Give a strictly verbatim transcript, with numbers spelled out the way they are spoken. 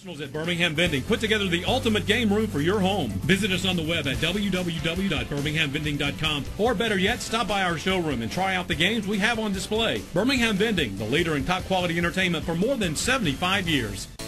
Professionals at Birmingham Vending put together the ultimate game room for your home. Visit us on the web at w w w dot birmingham vending dot com, or better yet, stop by our showroom and try out the games we have on display. Birmingham Vending, the leader in top quality entertainment for more than seventy-five years.